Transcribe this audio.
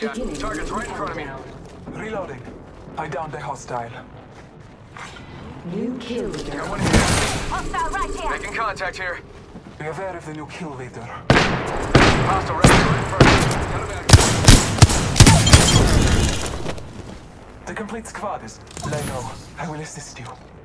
Cat. Target's right in front of me. Reloading. I downed a hostile. New kill leader. Got one here. Hostile right here. Making contact here. Be aware of the new kill leader. Hostile right in front of me. Got him back. The complete squad is... Lay low. I will assist you.